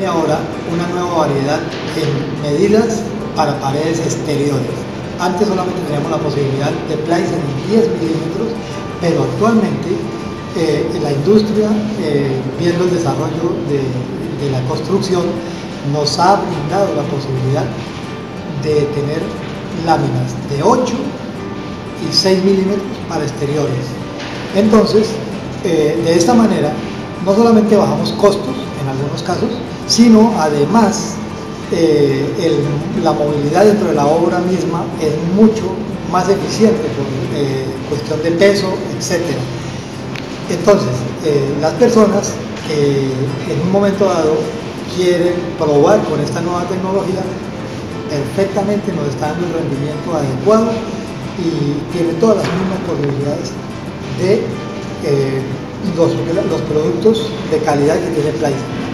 ahora una nueva variedad en medidas para paredes exteriores. Antes solamente teníamos la posibilidad de Plaizen en 10 milímetros, pero actualmente la industria, viendo el desarrollo de la construcción, nos ha brindado la posibilidad de tener láminas de 8 y 6 milímetros para exteriores. Entonces, de esta manera, no solamente bajamos costos en algunos casos, sino además la movilidad dentro de la obra misma es mucho más eficiente por cuestión de peso, etc. Entonces, las personas que en un momento dado quieren probar con esta nueva tecnología, perfectamente nos está dando un rendimiento adecuado y tiene todas las mismas posibilidades de los productos de calidad que tiene Plaizen.